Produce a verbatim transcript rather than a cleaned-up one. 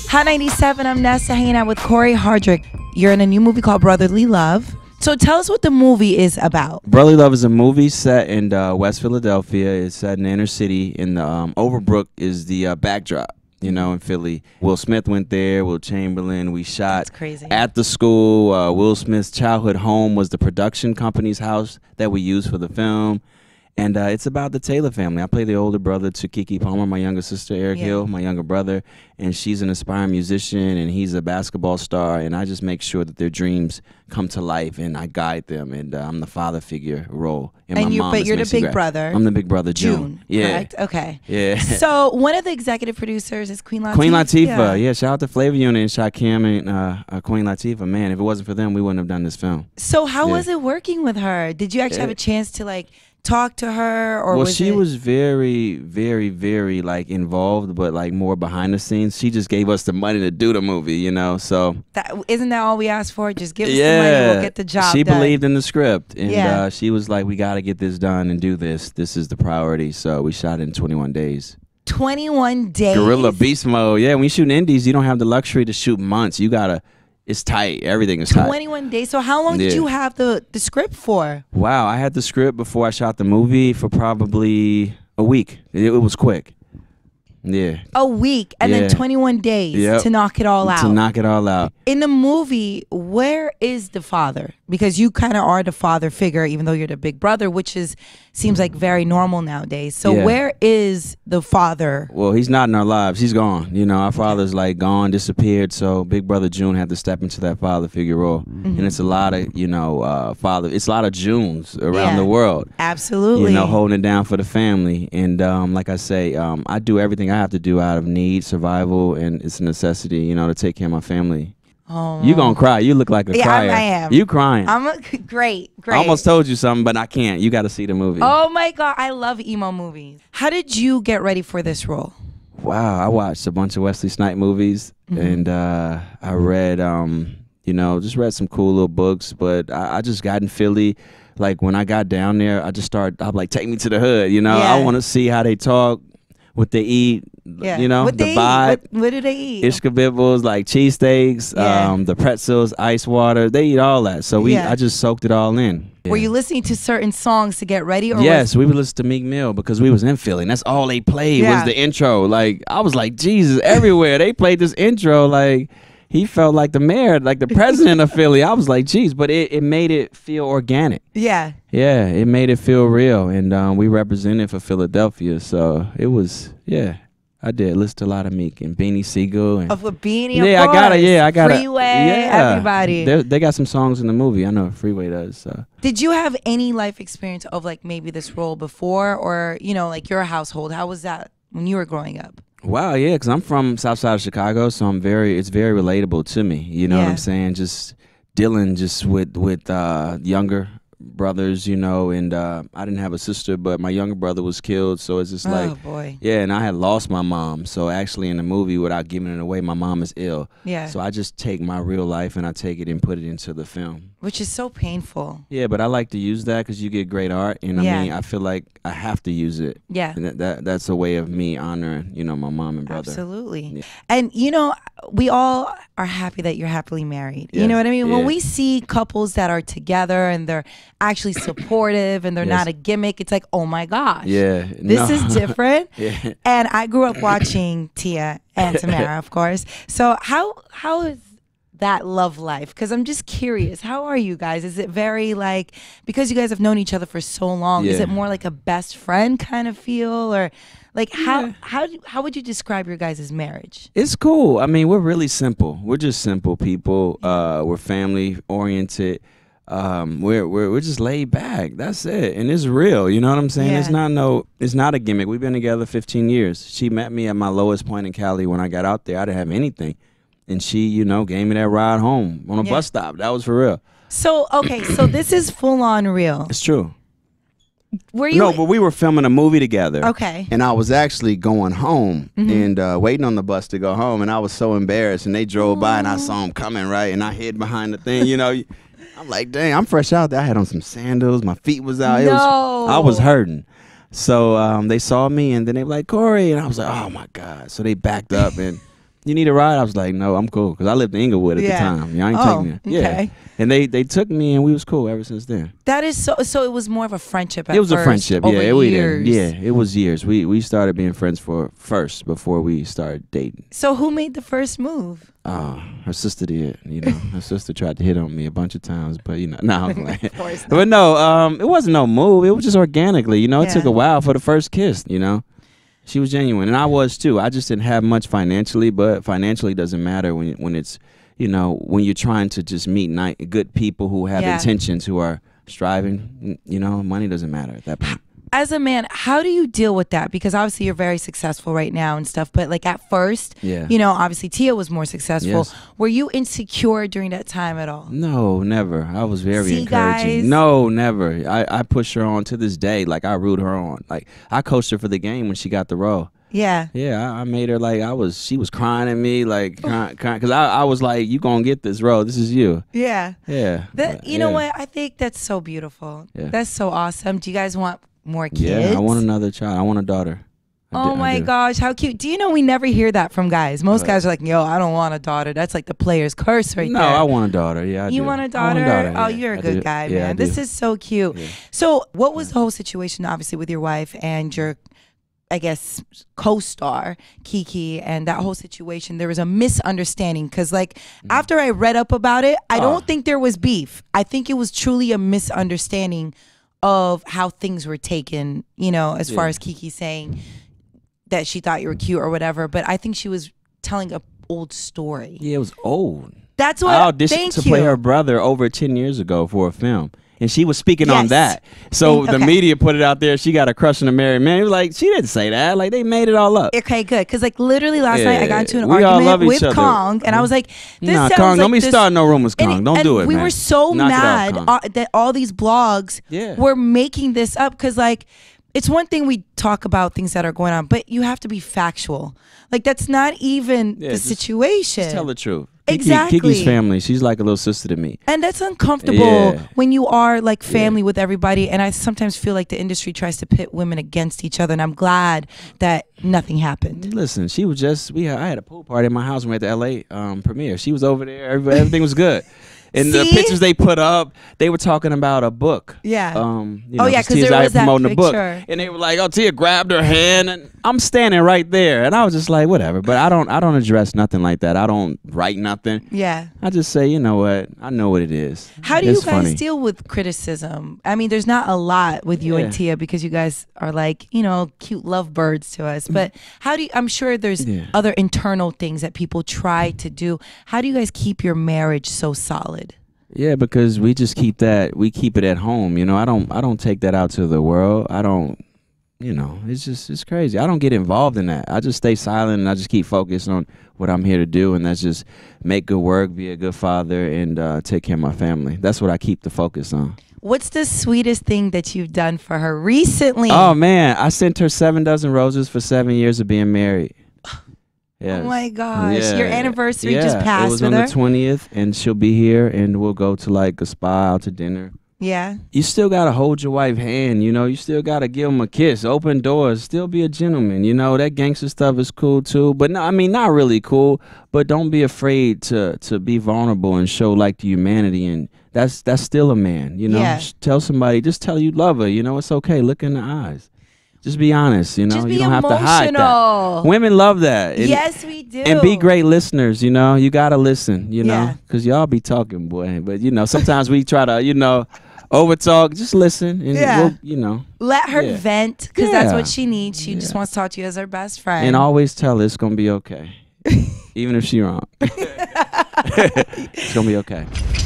Hot ninety-seven, I'm Nessa, hanging out with Corey Hardrick. You're in a new movie called Brotherly Love. So tell us what the movie is about. Brotherly Love is a movie set in uh, West Philadelphia. It's set in the inner city. In the um, Overbrook is the uh, backdrop, you know, in Philly. Will Smith went there, Will Chamberlain. We shot That's crazy. at the school. Uh, Will Smith's childhood home was the production company's house that we used for the film. And uh, it's about the Taylor family. I play the older brother to Keke Palmer, my younger sister, Eric Yeah. Hill, my younger brother. And she's an aspiring musician, and he's a basketball star. And I just make sure that their dreams come to life, and I guide them. And uh, I'm the father figure role. And, And my you, mom but is you're the Macy big Gray. brother. I'm the big brother, June. June, Yeah. correct? Okay. Yeah. So one of the executive producers is Queen Latifah. Queen Latifah. Yeah, shout out to Flavor Unit and Shakim and uh, uh, Queen Latifah. Man, if it wasn't for them, we wouldn't have done this film. So how Yeah. was it working with her? Did you actually have a chance to like talk to her, or well, was she it... was very, very, very like involved, but like more behind the scenes. She just gave us the money to do the movie, you know. So That, isn't that all we asked for? Just give us yeah, the money, we'll get the job she done. believed in the script, and Yeah. uh, she was like, "We got to get this done and do this. This is the priority." So we shot it in twenty-one days. twenty-one days. Guerrilla beast mode. Yeah, when you shoot indies, you don't have the luxury to shoot months. You gotta. It's tight. Everything is tight. twenty-one days. So how long did Yeah. you have the the script for? Wow, I had the script before I shot the movie for probably a week. It, it was quick. Yeah. A week, and Yeah. then twenty-one days Yep. to knock it all out. To knock it all out. In the movie, where is the father? Because you kind of are the father figure, even though you're the big brother, which is seems like very normal nowadays. So Yeah. where is the father? Well, he's not in our lives. He's gone. You know, our father's like gone, disappeared. So Big Brother June had to step into that father figure role. Mm-hmm. And it's a lot of, you know, uh, father. It's a lot of Junes around Yeah. the world. Absolutely. You know, holding it down for the family. And um, like I say, um, I do everything I have to do out of need, survival, and it's a necessity, you know, to take care of my family. Oh. You gonna cry. You look like a Yeah, I- crier. I am. You crying. I'm a, great, great. I almost told you something, but I can't. You got to see the movie. Oh my God, I love emo movies. How did you get ready for this role? Wow, I watched a bunch of Wesley Snipes movies, Mm-hmm. and uh, I read, um, you know, just read some cool little books. But I, I just got in Philly. Like when I got down there, I just started. I'm like, take me to the hood. You know, Yeah. I want to see how they talk, what they eat. Yeah. You know, what the they vibe. Eat? What, what do they eat? Ishkabibbles, like cheesesteaks, Yeah. um, the pretzels, ice water. They eat all that. So we, Yeah. I just soaked it all in. Were Yeah. you listening to certain songs to get ready? Or Yes, was, we would listen to Meek Mill because we was in Philly, and that's all they played Yeah. was the intro. Like I was like, Jesus, everywhere they played this intro. Like he felt like the mayor, like the president of Philly. I was like, geez, but it, it made it feel organic. yeah. Yeah, it made it feel real, and um, we represented for Philadelphia, so it was yeah. I did listen to a lot of Meek and Beanie Siegel and Of a Beanie, yeah, of I got it. course. Yeah, I got it. Freeway, Yeah, everybody. They they got some songs in the movie. I know Freeway does. So. Did you have any life experience of like maybe this role before, or you know, like your household? How was that when you were growing up? Wow, yeah, because I'm from South Side of Chicago, so I'm very, it's very relatable to me. You know what Yeah. I'm saying? Just dealing just with with uh, younger brothers, you know, and uh, I didn't have a sister, but my younger brother was killed, so it's just Oh like, boy. yeah, and I had lost my mom, so actually in the movie, without giving it away, my mom is ill. Yeah. So I just take my real life and I take it and put it into the film. Which is so painful. Yeah, but I like to use that because you get great art, and I Yeah. mean, I feel like I have to use it. Yeah. And that, that that's a way of me honoring, you know, my mom and brother. Absolutely. Yeah. And you know, we all are happy that you're happily married. You Yes. know what I mean? When Yeah. we see couples that are together and they're actually supportive and they're Yes. not a gimmick, it's like, oh my gosh. Yeah, This no. is different. Yeah. And I grew up watching Tia and Tamara, of course. So how how is that love life? Because I'm just curious. How are you guys? Is it very like, because you guys have known each other for so long, is Yeah. it more like a best friend kind of feel, or like how Yeah. how do, how would you describe your guys' marriage? It's cool. I mean, we're really simple. We're just simple people. Uh, we're family oriented. Um, we're we're we're just laid back. That's it, and it's real. You know what I'm saying? It's Yeah. not no. It's not a gimmick. We've been together fifteen years. She met me at my lowest point in Cali when I got out there. I didn't have anything, and she, you know, gave me that ride home on a Yeah. bus stop. That was for real. So okay, so this is full on real. It's true. Were you No, but we were filming a movie together. okay? And I was actually going home and uh, waiting on the bus to go home, and I was so embarrassed. And they drove by, and I saw them coming, right? And I hid behind the thing, you know. I'm like, dang, I'm fresh out there. I had on some sandals. My feet was out. It was, No. I was hurting. So um, they saw me, and then they were like, Corey. And I was like, oh, my God. So they backed up, and you need a ride? I was like, no, I'm cool, because I lived in Inglewood at Yeah. the time. Yeah, I ain't Oh, taking it. Yeah, okay. and they they took me, and we was cool ever since then. That is so. So it was more of a friendship. At It was first, a friendship. over Yeah, we years. did. Yeah, it was years. We we started being friends for first before we started dating. So who made the first move? Oh, her sister did. You know, her sister tried to hit on me a bunch of times, but you know, no, I'm like, Of course not. but no, um, it wasn't no move. It was just organically. You know, it Yeah. took a while for the first kiss. You know, she was genuine, and I was too. I just didn't have much financially, but financially doesn't matter when when it's, you know, when you're trying to just meet ni- good people who have Yeah. intentions, who are striving. You know, money doesn't matter at that point. As a man, how do you deal with that? Because obviously you're very successful right now and stuff, but like at first, Yeah. you know, obviously Tia was more successful. Yes. Were you insecure during that time at all? No, never. I was very See, encouraging. guys? No, never. I, I push her on to this day. Like, I root her on. Like, I coached her for the game when she got the role. Yeah. Yeah, I, I made her like I was. She was crying at me, like, crying, crying, because I, I was like, "You gonna get this role? This is you." Yeah. Yeah. That but, you know yeah. what? I think that's so beautiful. Yeah. That's so awesome. Do you guys want more kids? Yeah, I want another child. I want a daughter. I Oh do- I my do. gosh, how cute. Do you know we never hear that from guys? Most What? guys are like, yo, I don't want a daughter. That's like the player's curse right No, there. I want a daughter. Yeah, I You do. want a I daughter? yeah. Oh, you're a I good do. guy, Yeah, I man. This do. is so cute. Yeah. So, what was the whole situation, obviously, with your wife and your, I guess, co-star Kiki and that whole situation? There was a misunderstanding because, like, after I read up about it, I Oh. don't think there was beef. I think it was truly a misunderstanding of how things were taken. You know, as far Yeah. as Kiki saying that she thought you were cute or whatever. But I think she was telling a old story. Yeah, it was old. That's what. I auditioned thank to you. play her brother over ten years ago for a film. And she was speaking on Yes. that. So And- the okay. media put it out there. She got a crush on a married man. It was like, she didn't say that. Like, they made it all up. Okay, good. Because like literally last night I got into an Yeah, we all love argument each with other. Kong, and I was like, "This Nah, sounds Kong, like don't be this." starting no rumors, and Kong. Don't and do it, we man. were so Knock it off, mad Kong. uh, that all these blogs Yeah. were making this up because like it's one thing we talk about things that are going on, but you have to be factual. Like that's not even Yeah, the just- situation. Just tell the truth. Kiki, Exactly. Kiki's family. She's like a little sister to me. And that's uncomfortable Yeah. when you are like family with everybody. And I sometimes feel like the industry tries to pit women against each other. And I'm glad that nothing happened. Listen, she was just, we had, I had a pool party in my house when we were at the L A um, premiere. She was over there. Everybody, everything was good. And the See? pictures they put up, they were talking about a book. Yeah. Um, you Oh, know, yeah, 'cause Tia's there out was here that promoting the book. picture. And they were like, oh, Tia grabbed her hand, and I'm standing right there. And I was just like, whatever. But I don't I don't address nothing like that. I don't write nothing. Yeah. I just say, you know what? I know what it is. How do It's you guys funny. deal with criticism? I mean, there's not a lot with you and Yeah. Tia because you guys are like, you know, cute lovebirds to us. But how do you, I'm sure there's Yeah. other internal things that people try to do. How do you guys keep your marriage so solid? Yeah, because we just keep that, we keep it at home. You know, I don't I don't take that out to the world. I don't, you know, it's just, it's crazy. I don't get involved in that. I just stay silent and I just keep focused on what I'm here to do. And that's just make good work, be a good father, and uh, take care of my family. That's what I keep the focus on. What's the sweetest thing that you've done for her recently? Oh, man, I sent her seven dozen roses for seven years of being married. Yes. Oh my gosh, your anniversary just Yeah, passed it was with on her? the twentieth, and she'll be here, and we'll go to like a spa, out to dinner. Yeah. You still gotta hold your wife's hand, you know. You still gotta give them a kiss, open doors, still be a gentleman, you know. That gangster stuff is cool too, but no, I mean not really cool. But don't be afraid to to be vulnerable and show like the humanity, and that's that's still a man, you know. Yeah. Sh- Tell somebody, just tell you love her, you know. It's okay. Look in the eyes. Just be honest, you know. Just be you don't have to hide that. emotional. Women love that. And, Yes, we do. and be great listeners, you know. You gotta listen, you know, Yeah. because y'all be talking, boy. But you know, sometimes we try to, you know, over talk. Just listen, and Yeah. we'll, you know, Let her Yeah. vent because that's Yeah. what she needs. She just Yeah. wants to talk to you as her best friend. and always tell her it's gonna be okay, even if she wrong. It's gonna be okay.